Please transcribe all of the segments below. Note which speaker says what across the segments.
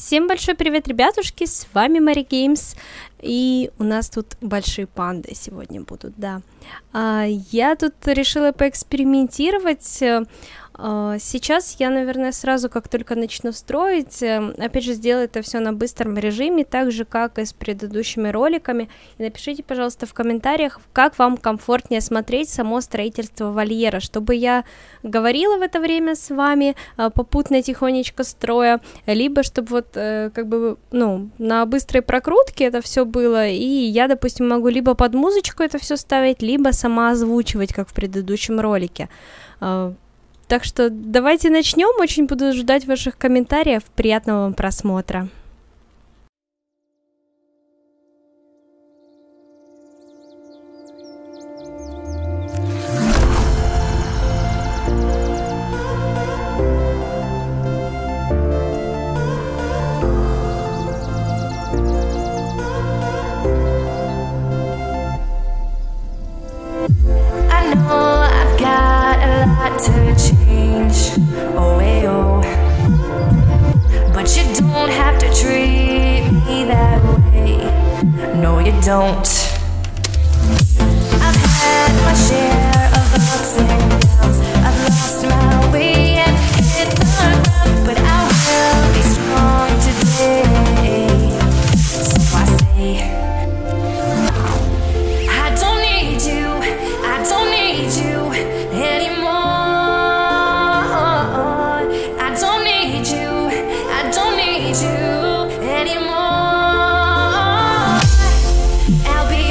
Speaker 1: Всем большой привет, ребятушки, с вами Мэри Геймс, и у нас тут большие панды сегодня будут, да. Я тут решила поэкспериментировать. Сейчас я, наверное, сразу, как только начну строить, опять же, сделаю это все на быстром режиме, так же, как и с предыдущими роликами. И напишите, пожалуйста, в комментариях, как вам комфортнее смотреть само строительство вольера, чтобы я говорила в это время с вами, попутно тихонечко строя, либо чтобы вот, как бы, ну, на быстрой прокрутке это все было, и я, допустим, могу либо под музычку это все ставить, либо сама озвучивать, как в предыдущем ролике. Так что давайте начнем, очень буду ждать ваших комментариев, приятного вам просмотра.
Speaker 2: To change, oh, hey, oh. But you don't have to treat me that way. No, you don't. I've had my share of ups and downs. I've lost my way and hit the ground, but I will be strong today. So I say, I don't need you, I don't need you anymore. You anymore. I'll be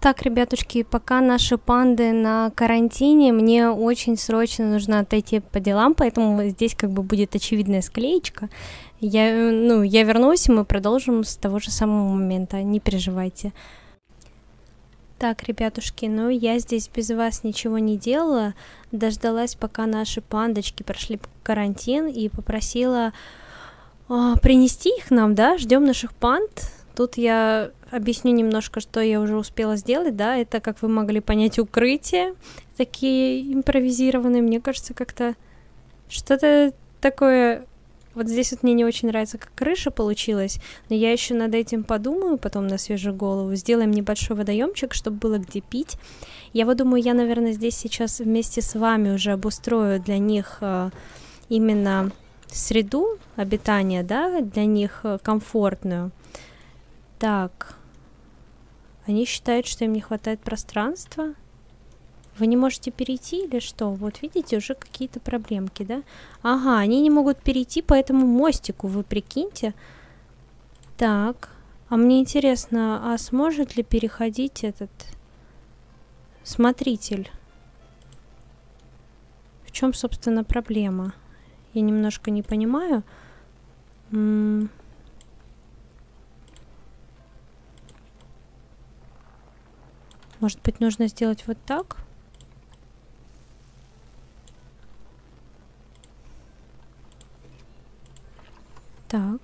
Speaker 1: Так, ребятушки, пока наши панды на карантине, мне очень срочно нужно отойти по делам, поэтому здесь как бы будет очевидная склеечка. Я вернусь, и мы продолжим с того же самого момента, не переживайте. Так, ребятушки, я здесь без вас ничего не делала, дождалась, пока наши пандочки прошли карантин, и попросила принести их нам, да, ждем наших панд. Тут я объясню немножко, что я уже успела сделать, да, это, как вы могли понять, укрытия, такие импровизированные, мне кажется, как-то что-то такое, вот здесь вот мне не очень нравится, как крыша получилась, но я еще над этим подумаю потом на свежую голову, сделаем небольшой водоемчик, чтобы было где пить. Я вот думаю, я, наверное, здесь сейчас вместе с вами уже обустрою для них именно среду обитания, да, для них комфортную. Так, они считают, что им не хватает пространства. Вы не можете перейти или что? Вот видите, уже какие-то проблемки, да? Ага, они не могут перейти по этому мостику, вы прикиньте. Так, а мне интересно, а сможет ли переходить этот смотритель? В чем, собственно, проблема? Я немножко не понимаю. Может быть, нужно сделать вот так? Так.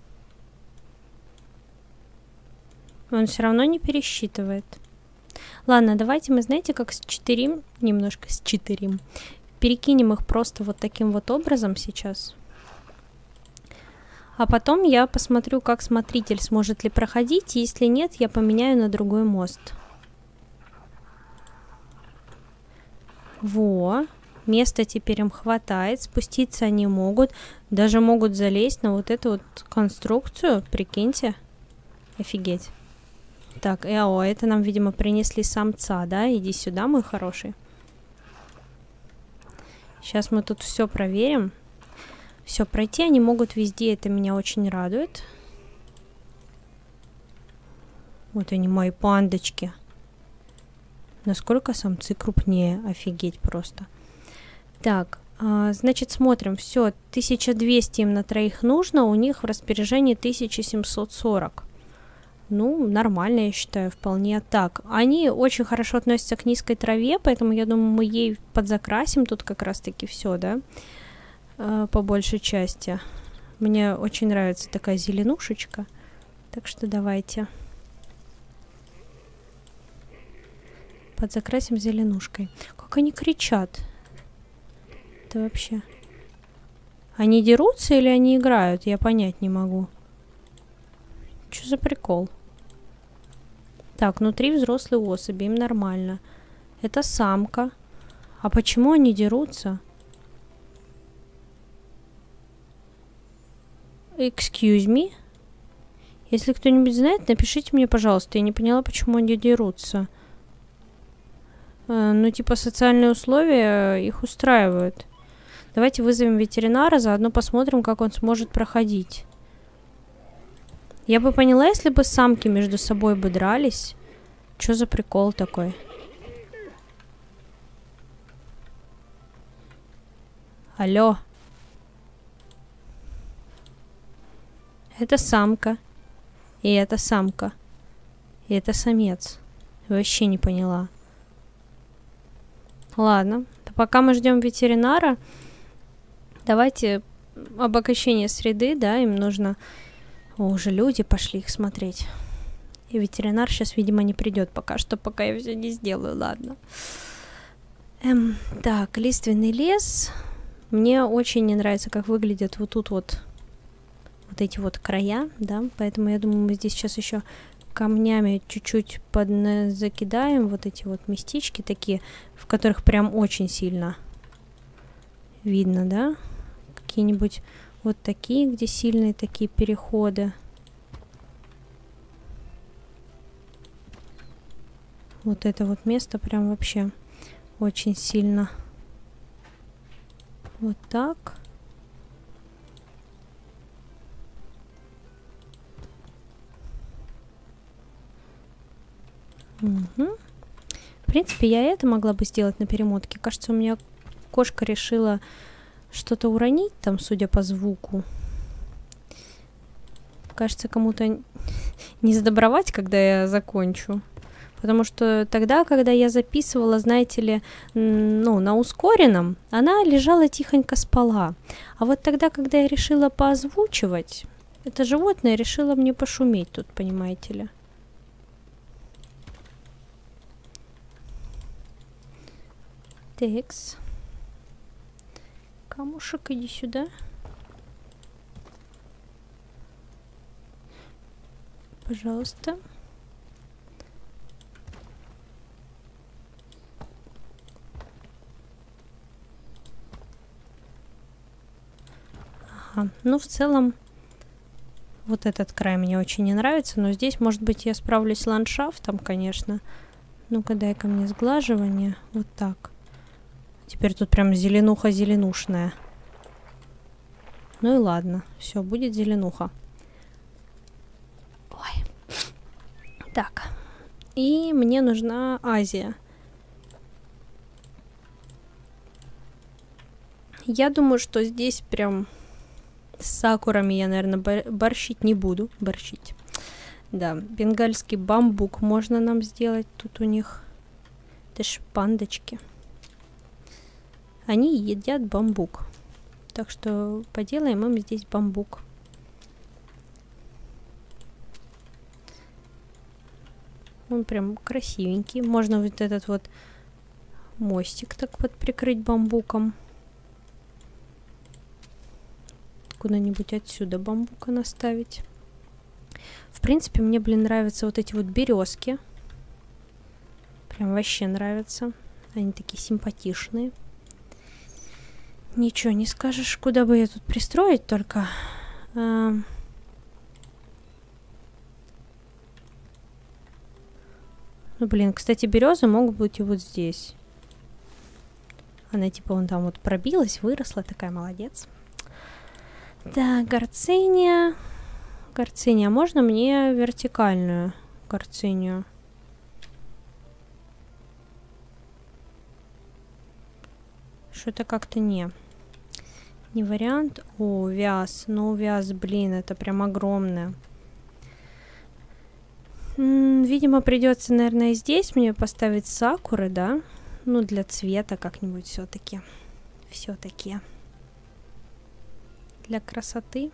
Speaker 1: Он все равно не пересчитывает. Ладно, давайте мы, знаете, как счетырим, немножко счетырим. Перекинем их просто вот таким вот образом сейчас. А потом я посмотрю, как смотритель сможет ли проходить. Если нет, я поменяю на другой мост. Во, места теперь им хватает, спуститься они могут, даже могут залезть на вот эту вот конструкцию, прикиньте, офигеть. Так, это нам, видимо, принесли самца, да, иди сюда, мой хороший. Сейчас мы тут все проверим. Все, пройти они могут везде, это меня очень радует. Вот они, мои пандочки. Насколько самцы крупнее, офигеть просто. Так, значит, смотрим, все, 1200 им на троих нужно, у них в распоряжении 1740. Ну, нормально, я считаю, вполне так. Они очень хорошо относятся к низкой траве, поэтому, я думаю, мы ей подзакрасим тут как раз-таки все, да, по большей части. Мне очень нравится такая зеленушечка, так что давайте. Подзакрасим зеленушкой. Как они кричат. Это вообще... Они дерутся или они играют? Я понять не могу. Что за прикол? Так, внутри взрослые особи, им нормально. Это самка. А почему они дерутся? Excuse me? Если кто-нибудь знает, напишите мне, пожалуйста. Я не поняла, почему они дерутся. Ну, типа, социальные условия их устраивают. Давайте вызовем ветеринара, заодно посмотрим, как он сможет проходить. Я бы поняла, если бы самки между собой бы дрались. Что за прикол такой? Алло. Это самка. И это самка. И это самец. Вообще не поняла. Ладно, пока мы ждем ветеринара, давайте обогащение среды, да, им нужно... О, уже люди пошли их смотреть. И ветеринар сейчас, видимо, не придет пока что, пока я все не сделаю, ладно. Так, лиственный лес. Мне очень не нравится, как выглядят вот тут вот эти вот края, да, поэтому я думаю, мы здесь сейчас еще камнями чуть-чуть закидаем вот эти вот местечки такие, в которых прям очень сильно видно, да, какие-нибудь вот такие, где сильные такие переходы. Вот это вот место прям вообще очень сильно. Вот так. Угу. В принципе, я это могла бы сделать на перемотке. Кажется, у меня кошка решила что-то уронить там, судя по звуку. Кажется, кому-то не сдобровать, когда я закончу. Потому что тогда, когда я записывала, знаете ли, ну, на ускоренном, она лежала тихонько спала. А вот тогда, когда я решила поозвучивать, это животное решило мне пошуметь тут, понимаете ли. Текс. Камушек, иди сюда. Пожалуйста. Ага. Ну, в целом, вот этот край мне очень не нравится, но здесь, может быть, я справлюсь с ландшафтом, конечно. Ну-ка, дай-ка мне сглаживание. Вот так. Теперь тут прям зеленуха зеленушная. Ну и ладно. Все, будет зеленуха. Ой. Так. И мне нужна Азия. Я думаю, что здесь прям с сакурами я, наверное, борщить не буду. Борщить. Да, бенгальский бамбук можно нам сделать. Тут у них... Это ж пандочки. Они едят бамбук. Так что поделаем им здесь бамбук. Он прям красивенький. Можно вот этот вот мостик так подприкрыть бамбуком. Куда-нибудь отсюда бамбука наставить. В принципе, мне, блин, нравятся вот эти вот березки. Прям вообще нравятся. Они такие симпатичные. Ничего не скажешь, куда бы я тут пристроить только. Ну, блин, кстати, березы могут быть и вот здесь. Она типа вон там вот пробилась, выросла, такая молодец. Да, горциния. Горциния. Можно мне вертикальную горцинию? Что-то как-то не вариант. О, вяз. Ну, вяз, блин, это прям огромное. Видимо, придется, наверное, и здесь мне поставить сакуры, да? Ну, для цвета как-нибудь все-таки. Все-таки. Для красоты.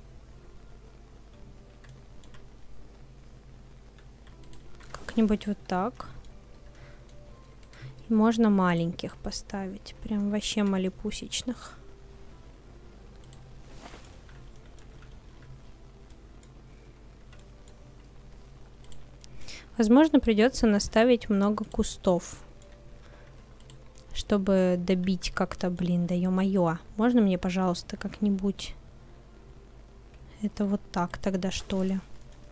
Speaker 1: Как-нибудь вот так. И можно маленьких поставить. Прям вообще малепусечных. Возможно, придется наставить много кустов. Чтобы добить как-то, блин, да ё-моё. Можно мне, пожалуйста, как-нибудь это вот так тогда, что ли?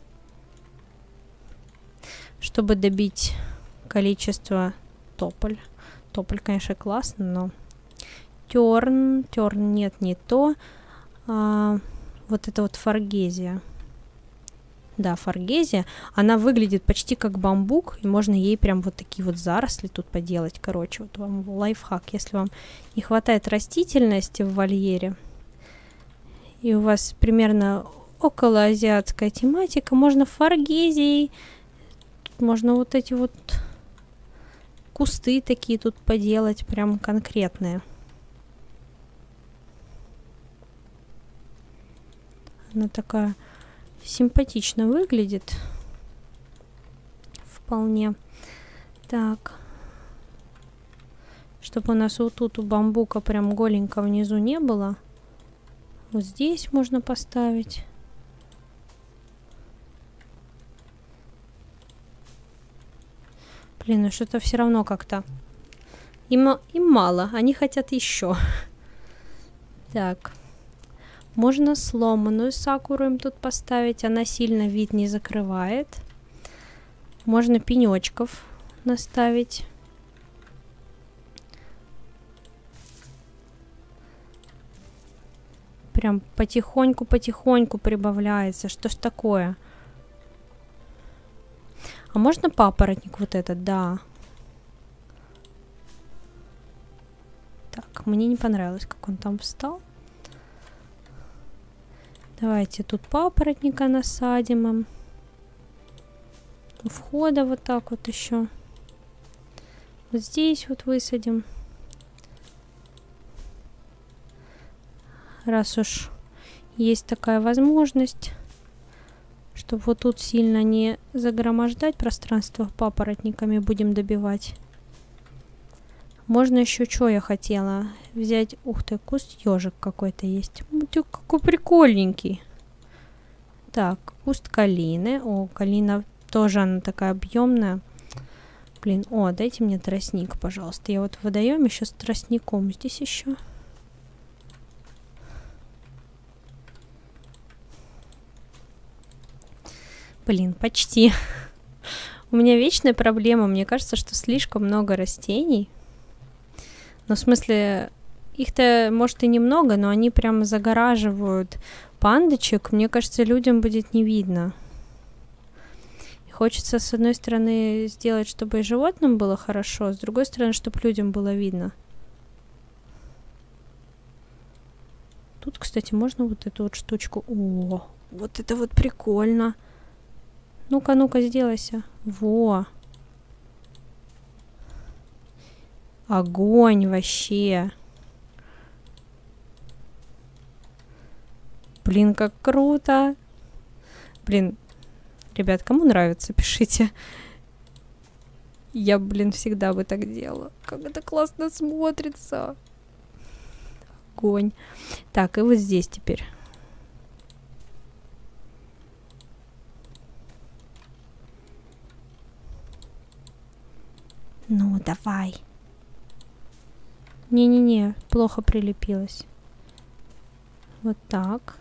Speaker 1: Чтобы добить количество тополь. Тополь, конечно, классно, но... Терн, нет, не то. Вот это вот форгезия. Да, форгезия. Она выглядит почти как бамбук, и можно ей прям вот такие вот заросли тут поделать. Короче, вот вам лайфхак. Если вам не хватает растительности в вольере, и у вас примерно околоазиатская тематика, можно форгезией, тут можно вот эти вот кусты такие тут поделать, прям конкретные. Она такая... симпатично выглядит. Вполне. Так. Чтобы у нас вот тут у бамбука прям голенько внизу не было. Вот здесь можно поставить. Блин, ну что-то все равно как-то. Им мало. Они хотят еще. Так. Можно сломанную сакуру им тут поставить. Она сильно вид не закрывает. Можно пенечков наставить. Прям потихоньку-потихоньку прибавляется. Что ж такое? А можно папоротник вот этот? Да. Так, мне не понравилось, как он там встал. Давайте тут папоротника насадим им. У входа вот так вот еще. Вот здесь вот высадим. Раз уж есть такая возможность, чтобы вот тут сильно не загромождать пространство папоротниками, будем добивать. Можно еще, что я хотела взять? Ух ты, куст ежик какой-то есть. Какой прикольненький. Так, куст калины. О, калина тоже, она такая объемная. Блин, о, дайте мне тростник, пожалуйста. Я вот в водоеме сейчас с тростником. Здесь еще. Блин, почти. У меня вечная проблема. Мне кажется, что слишком много растений. Ну, в смысле, их-то, может, и немного, но они прямо загораживают пандочек. Мне кажется, людям будет не видно. И хочется, с одной стороны, сделать, чтобы и животным было хорошо, с другой стороны, чтобы людям было видно. Тут, кстати, можно вот эту вот штучку... О, вот это вот прикольно. Ну-ка, ну-ка, сделайся. Во. Огонь вообще. Блин, как круто. Блин, ребят, кому нравится, пишите. Я, блин, всегда бы так делала. Как это классно смотрится. Огонь. Так, и вот здесь теперь. Ну, давай. Не-не-не, плохо прилепилось. Вот так.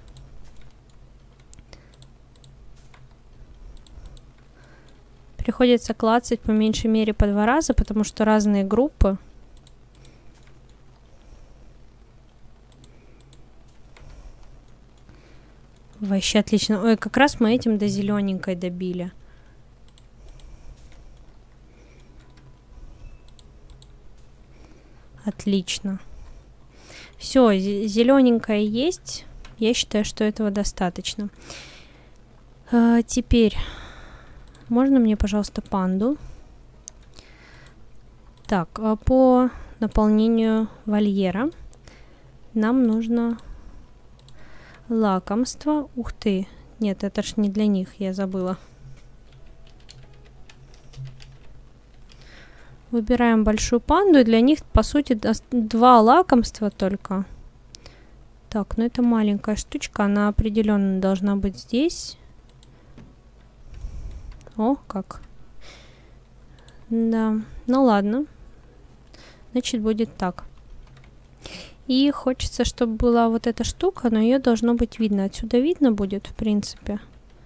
Speaker 1: Приходится клацать по меньшей мере по 2 раза, потому что разные группы. Вообще отлично. Ой, как раз мы этим до зелененькой добили. Отлично. Все, зелененькое есть. Я считаю, что этого достаточно. Теперь можно мне, пожалуйста, панду? Так, по наполнению вольера нам нужно лакомство. Ух ты. Нет, это ж не для них, я забыла. Выбираем большую панду. И для них, по сути, 2 лакомства только. Так, ну это маленькая штучка. Она определенно должна быть здесь. О, как. Да, ну ладно. Значит, будет так. И хочется, чтобы была вот эта штука, но ее должно быть видно. Отсюда видно будет, в принципе.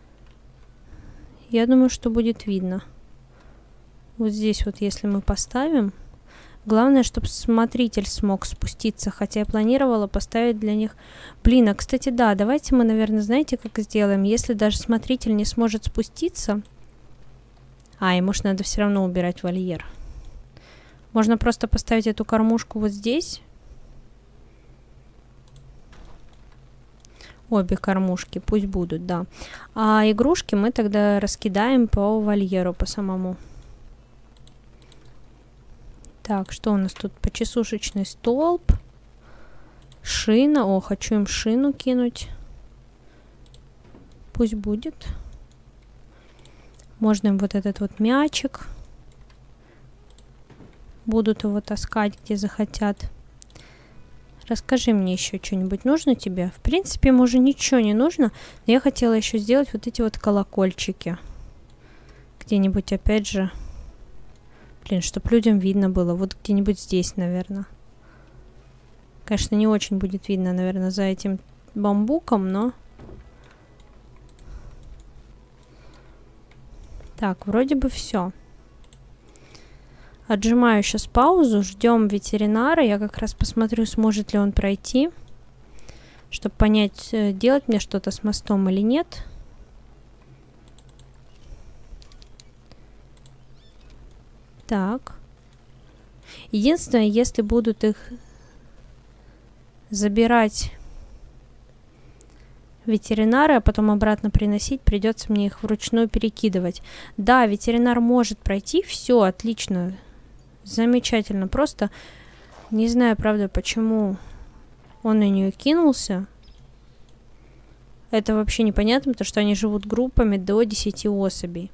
Speaker 1: Я думаю, что будет видно. Вот здесь вот, если мы поставим. Главное, чтобы смотритель смог спуститься. Хотя я планировала поставить для них... Блин, а кстати, да, давайте мы, наверное, знаете, как сделаем? Если даже смотритель не сможет спуститься... А, ему ж надо все равно убирать вольер. Можно просто поставить эту кормушку вот здесь. Обе кормушки пусть будут, да. А игрушки мы тогда раскидаем по вольеру, по самому. Так, что у нас тут? Почесушечный столб. Шина. О, хочу им шину кинуть. Пусть будет. Можно им вот этот вот мячик. Будут его таскать, где захотят. Расскажи мне еще что-нибудь. Нужно тебе? В принципе, ему уже ничего не нужно. Но я хотела еще сделать вот эти вот колокольчики. Где-нибудь, опять же... Блин, чтобы людям видно было. Вот где-нибудь здесь, наверное. Конечно, не очень будет видно, наверное, за этим бамбуком, но... Так, вроде бы все. Отжимаю сейчас паузу, ждем ветеринара. Я как раз посмотрю, сможет ли он пройти, чтобы понять, делать мне что-то с мостом или нет. Так. Единственное, если будут их забирать ветеринары, а потом обратно приносить, придется мне их вручную перекидывать. Да, ветеринар может пройти, все отлично, замечательно. Просто не знаю, правда, почему он на нее кинулся. Это вообще непонятно, потому что они живут группами до 10 особей.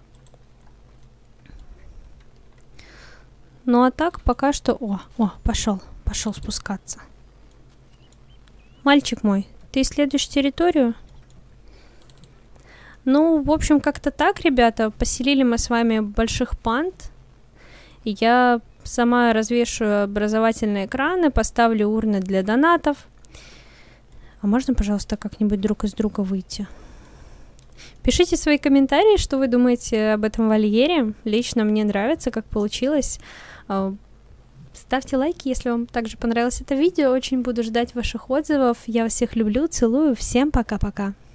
Speaker 1: Ну а так пока что... пошел спускаться. Мальчик мой, ты исследуешь территорию? Ну, в общем, как-то так, ребята. Поселили мы с вами больших панд. И я сама развешу образовательные экраны, поставлю урны для донатов. А можно, пожалуйста, как-нибудь друг из друга выйти? Пишите свои комментарии, что вы думаете об этом вольере. Лично мне нравится, как получилось. Ставьте лайки, если вам также понравилось это видео. Очень буду ждать ваших отзывов. Я вас всех люблю, целую. Всем пока-пока.